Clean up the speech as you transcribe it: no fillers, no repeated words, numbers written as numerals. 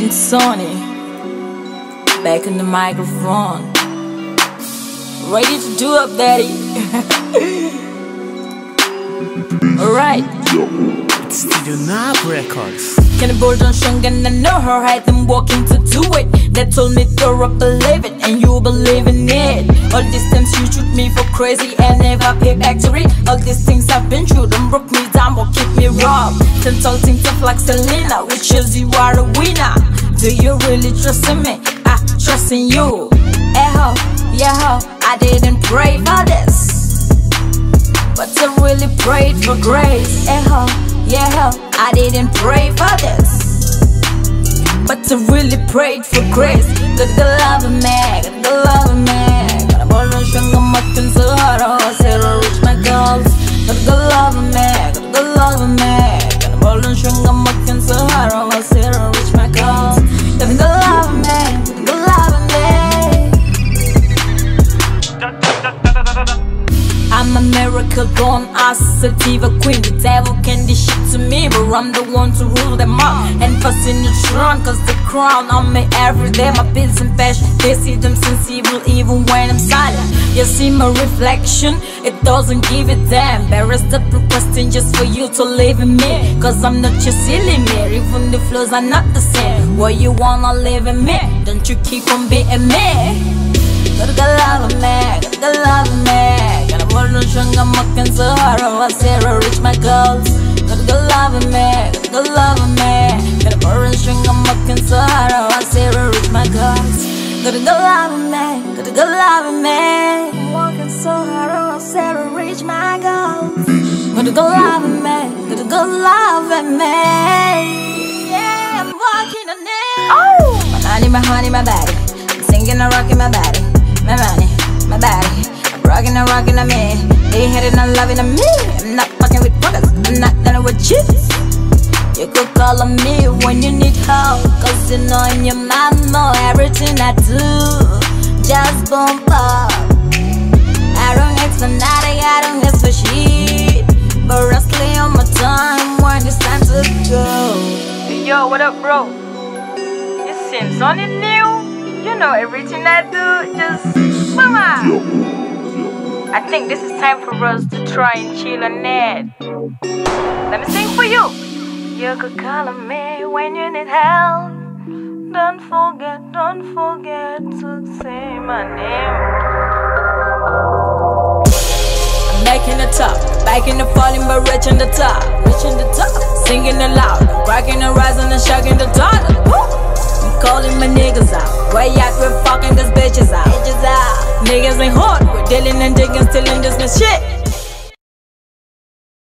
Sonny, back in the microphone, ready to do up, daddy. Alright, it's Studio Nab Records. Cannibal done strong and I know her height and walking to do it. They told me throw up, believe it, and you believe in it. All these times you shoot me for crazy and never pay back to it. All these things I've been through don't broke me down but keep me raw. All things tough like Selena, which shows you are a winner. Do you really trust in me? I trust in you. Ho, yeah ho, I didn't pray for this, but I really prayed for grace. Ho, yeah ho, I didn't pray for this, but I really prayed for grace. Got the love of me, got the love of me. Got a ball on sugar, mutton, so hard, I said I reach my goals. Got the love of me, got the love of me. Got a ball on sugar, mutton, so hard, I said I reach my goals. Got the love of me, got the love of me. I'm a miracle born as a diva queen. The devil can dish shit to me, but I'm the one to rule them all and fuss in the throne, cause the crown on me every day. My pills and passion, they see them sensible even when I'm silent. You see my reflection, it doesn't give a damn. Embarrassed up requesting just for you to live in me, cause I'm not your silly mirror, even the flows are not the same. Where you wanna live in me, don't you keep on beating me. Got the love of me, got the love of me. Got a world on strong, I'm working so hard, I said I reach my goals. Got the love of me, got the love of me. Got a world on strong, I'm working so hard, I said I reach my goals. Got the love of me, got the love of me. I'm working so hard, I said I reach my goals. Got the love of me, got the love of me. Yeah, I'm walking on it. Oh, my honey, my body. I'm singing and rocking my body. My money, my body, I'm rockin' on me. They hatin' and loving on me. I'm not fucking with fuckers, I'm not done with chicks. You could call on me when you need help, cause you know in your mind know everything I do just bump up. I don't ask for nothing, I don't ask for shit, but rustling on my time when it's time to go. Yo, what up, bro? It seems only new. You know everything I do, just mama. I think this is time for us to try and chill on it. Let me sing for you. You could call on me when you need help. Don't forget to say my name. I'm back in the top, back in the falling but reaching the top, singing aloud, cracking and rising and shaking the dawn. Calling my niggas out, way out, we're fucking these bitches out. Niggas ain't hot, we're dealing and digging, stealing this shit.